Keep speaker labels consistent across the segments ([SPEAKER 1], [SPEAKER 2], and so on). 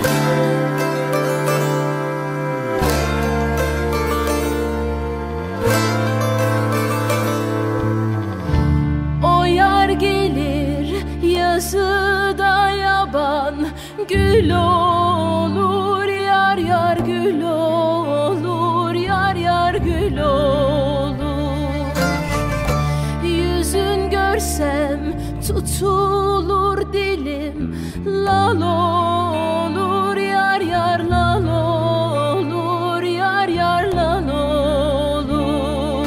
[SPEAKER 1] Yazıda yaban gül olur, yar yar gül olur, yar yar gül olur. Yüzün görsem tutulur dilim, lal olur, yar yar lal olur, yar yar lal olur.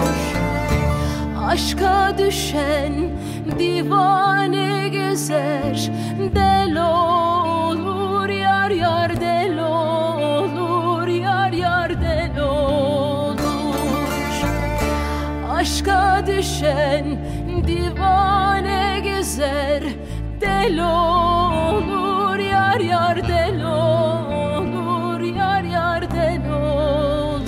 [SPEAKER 1] Aşka düşen divane gezer, del olur, yar yar del olur, yar yar del olur. Aşka düşen divane gezer, del olur, yar yar del olur, yar yar del olur.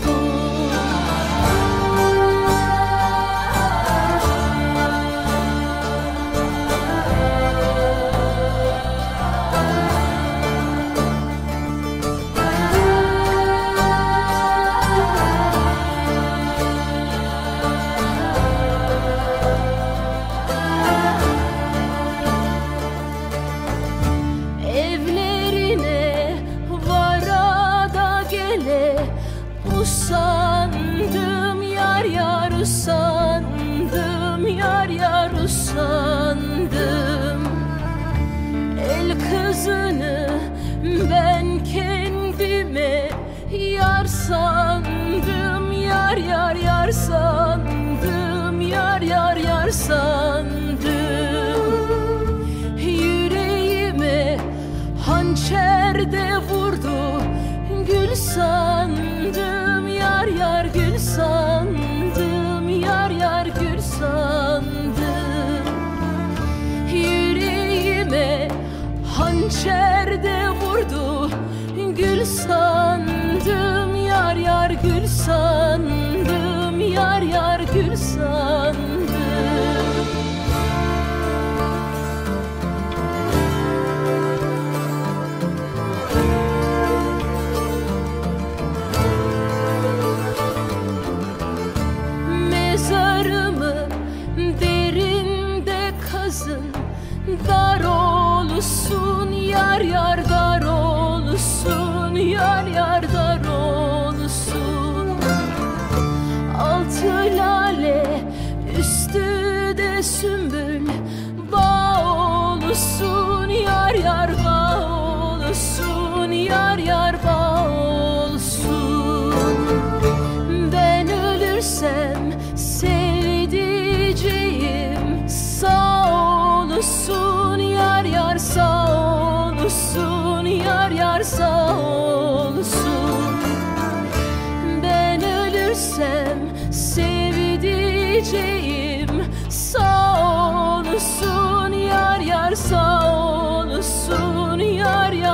[SPEAKER 1] Usandım yar yar usandım, yar yar usandım. El kızını ben kendime yar sandım, yar yar yar sandım, yar yar yar sandım. Yüreğime hançer de vurdu, gül sandım, yar yar gül sandım, yar yar gül sandım. Yüreğime hançer de vurdu, gül sandım, yar yar gül sandım, yar yar gül sandım. Mezarımı derinde kazın, dar olsun, yar yar dar olsun, yar yar dar olsun. Altı lale üstü de sümbül, bağ olsun, yar yar bağ olsun, yar yar bağ olsun. Ben ölürsem sevdiceğim sağ olsun, yar yar sağ olsun, yar yar sağ olsun. Ben ölürsem sevdiceğim sağ olsun, yar yar sağ olsun, yar yar.